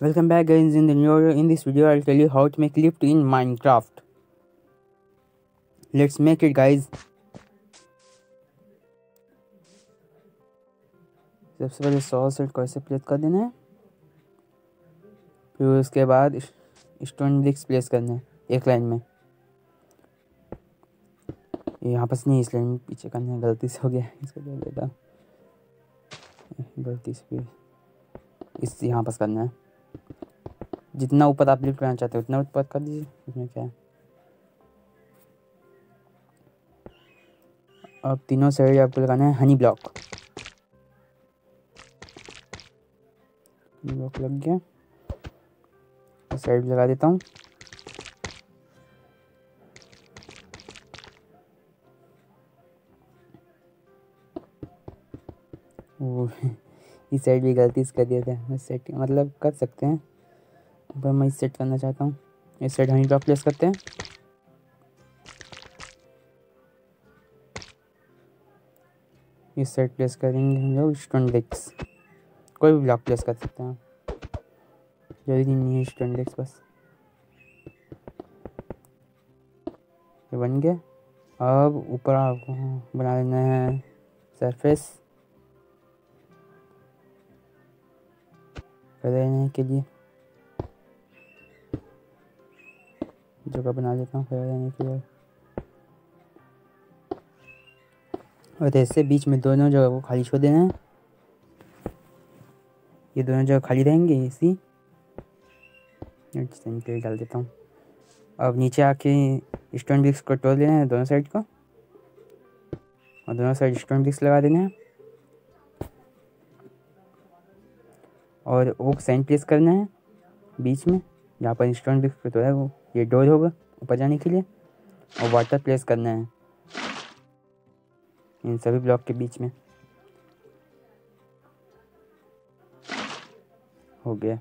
Welcome back guys. In this video I'll tell you how to make lift in Minecraft. Let's make it guys. सबसे पहले 100 set को ऐसे place कर देना है, फिर उसके बाद स्टोन ब्रिक्स प्लेस करना है एक लाइन में। यहाँ पर नहीं, इस लाइन में पीछे करना है, गलती से हो गया, इसको दे देता, गलती से भी इस यहाँ पर करना है। जितना ऊपर आप लिफ्ट करना चाहते हो उतना ऊपर कर दीजिए, इसमें क्या है। अब तीनों साइड आपको लगाना है हनी ब्लॉक। ब्लॉक लग गया, साइड लगा देता हूँ। वो इस साइड भी गलती से कर दिया था, इस साइड मतलब कर सकते हैं, पर मैं इस सेट करना चाहता हूँ। इस साइड हनी ब्लॉक प्लेस करते हैं, इस साइड प्लेस करेंगे हम लोग स्टोन ब्रिक्स। कोई भी ब्लॉक प्लेस कर सकते हैं, जरूरी नहीं है स्टोन ब्रिक्स बस। ये बन गया। अब ऊपर आपको बना लेना है सरफेस करने के लिए, जगह बना लेता हूँ रहने के लिए। और ऐसे बीच में दोनों जगह को खाली छोड़ देना है, ये दोनों जगह खाली रहेंगे इसी पे डाल देता हूँ। अब नीचे आके स्टोन ब्रिक्स को तोड़ देना है दोनों साइड को, और दोनों साइड स्टोन ब्रिक्स लगा देना है, और ओक साइन प्लेस करना है बीच में जहाँ पर स्टोन ब्रिक्स को तोड़ा है, वो ये डोर होगा ऊपर जाने के लिए, और वाटर प्लेस करना है इन सभी ब्लॉक के बीच में। हो गया,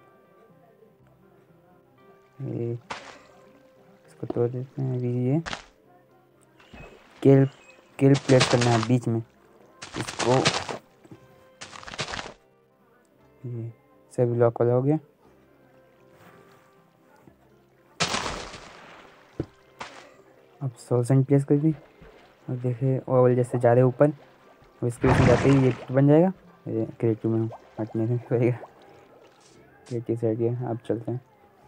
ये इसको तोड़ देते हैं। अभी ये केल प्लेस करना है बीच में, इसको ये सभी ब्लॉक वाला हो गया। अब सोल्यूशन प्लेस कर दी, और देखे ओवल जैसे जा रहे ऊपर, और इसके बीच में जाते ही ये बन जाएगा। ये क्रिएटिव में हटने से पड़ेगा, क्रिएटिव साइड गया। अब चलते हैं,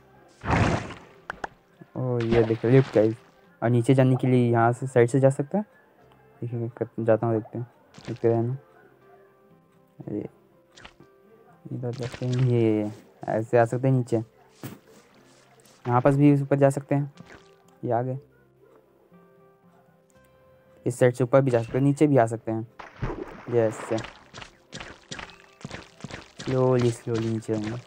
और ये देखिए लिफ्ट गाइस। और नीचे जाने के लिए यहाँ से साइड से जा सकता है, देखिए जाता हूँ, देखते रहना। अरे इधर जाते हैं, ये ऐसे आ सकते हैं नीचे, यहाँ पास भी ऊपर जा सकते हैं, ये आ गए। इस साइड से ऊपर भी जा सकते हैं, नीचे भी आ सकते हैं, जैसे स्लोली नीचे आएंगे।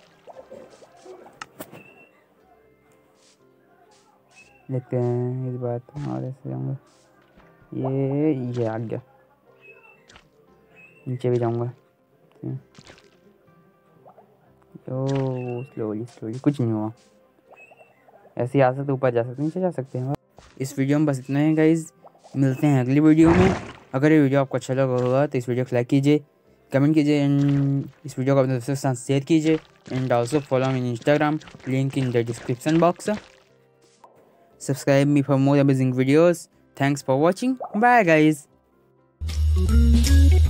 देखते हैं इस बात, और ऐसे जाऊँगा, ये आ गया, नीचे भी जाऊँगा। तो स्लोली कुछ नहीं हुआ, ऐसे ही आ सकते, ऊपर जा सकते, नीचे जा सकते हैं। इस वीडियो में बस इतना है गाइज, मिलते हैं अगली वीडियो में। अगर ये वीडियो आपको अच्छा लगा होगा तो इस वीडियो को लाइक कीजिए, कमेंट कीजिए, एंड इस वीडियो को अपने दोस्तों के साथ शेयर कीजिए, and also follow me in Instagram, link in the description box. Subscribe me for more amazing videos. Thanks for watching, bye guys.